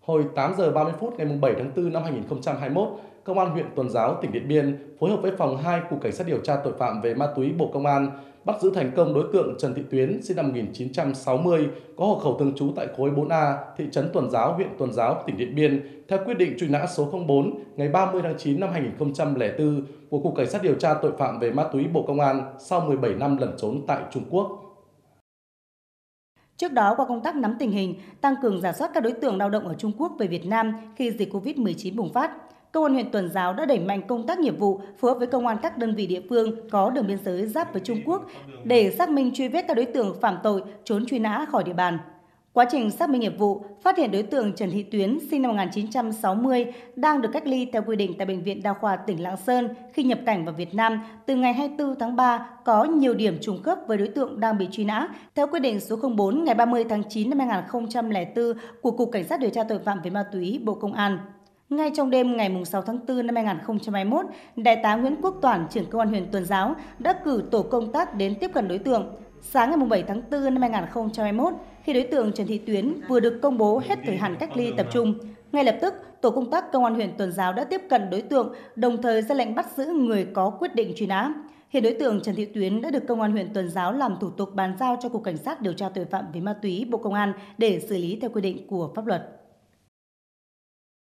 Hồi 8 giờ 30 phút ngày 7 tháng 4 năm 2021, Công an huyện Tuần Giáo, tỉnh Điện Biên phối hợp với phòng 2 Cục Cảnh sát điều tra tội phạm về ma túy Bộ Công an bắt giữ thành công đối tượng Trần Thị Tuyến, sinh năm 1960, có hộ khẩu thường trú tại khối 4A, thị trấn Tuần Giáo, huyện Tuần Giáo, tỉnh Điện Biên, theo quyết định truy nã số 04 ngày 30 tháng 9 năm 2004 của Cục Cảnh sát điều tra tội phạm về ma túy Bộ Công an sau 17 năm lẩn trốn tại Trung Quốc. Trước đó, qua công tác nắm tình hình, tăng cường rà soát các đối tượng lao động ở Trung Quốc về Việt Nam khi dịch Covid-19 bùng phát, Công an huyện Tuần Giáo đã đẩy mạnh công tác nghiệp vụ phối hợp với công an các đơn vị địa phương có đường biên giới giáp với Trung Quốc để xác minh truy vết các đối tượng phạm tội trốn truy nã khỏi địa bàn. Quá trình xác minh nghiệp vụ, phát hiện đối tượng Trần Thị Tuyến, sinh năm 1960, đang được cách ly theo quy định tại Bệnh viện Đa khoa tỉnh Lạng Sơn khi nhập cảnh vào Việt Nam từ ngày 24 tháng 3, có nhiều điểm trùng khớp với đối tượng đang bị truy nã theo quyết định số 04 ngày 30 tháng 9 năm 2004 của Cục Cảnh sát điều tra tội phạm về ma túy Bộ Công an. Ngay trong đêm ngày 6 tháng 4 năm 2021, Đại tá Nguyễn Quốc Toản, trưởng Công an huyện Tuần Giáo đã cử tổ công tác đến tiếp cận đối tượng. Sáng ngày 7 tháng 4 năm 2021, khi đối tượng Trần Thị Tuyến vừa được công bố hết thời hạn cách ly tập trung, ngay lập tức, tổ công tác Công an huyện Tuần Giáo đã tiếp cận đối tượng, đồng thời ra lệnh bắt giữ người có quyết định truy nã. Hiện đối tượng Trần Thị Tuyến đã được Công an huyện Tuần Giáo làm thủ tục bàn giao cho Cục Cảnh sát điều tra tội phạm về ma túy Bộ Công an để xử lý theo quy định của pháp luật.